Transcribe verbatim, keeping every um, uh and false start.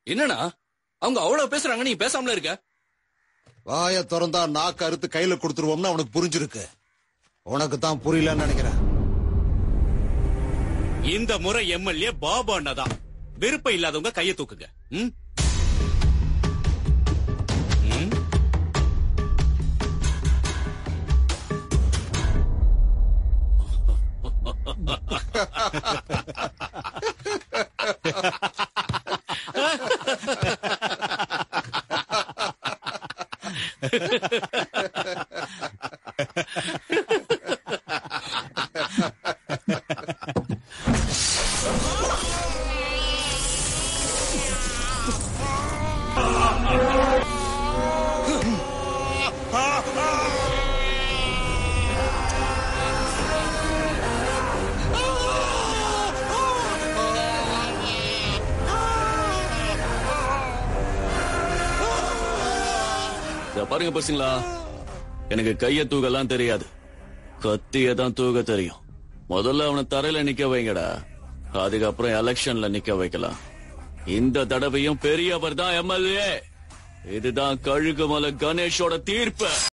என்னன்னா அவங்க அவ்வளவு பேசுறாங்க, நீ பேசாமல இருக்க? வாய திறந்தா நாக்கு அறுத்து கையில கொடுத்துருவோம்னு அவனுக்கு புரிஞ்சிருக்கு. உனக்கு தான் புரியலன்னு நினைக்கிறேன். இந்த முறை எம்எல்ஏ பாபு அண்ணா தான். விருப்பம் இல்லாதவங்க கையை தூக்குங்க. ம்? ம்? பாருங்க பசங்களா, எனக்கு கைய தூக்கலாம் தெரியாது, கத்திய தான் தூக்க தெரியும். முதல்ல அவனை தரையில நிக்க வைங்கடா, அதுக்கப்புறம் எலெக்ஷன்ல நிக்க வைக்கலாம். இந்த தடவையும் பெரியவர் தான் எம்எல்ஏ. இதுதான் கழுகுமலை கணேஷோட தீர்ப்பு.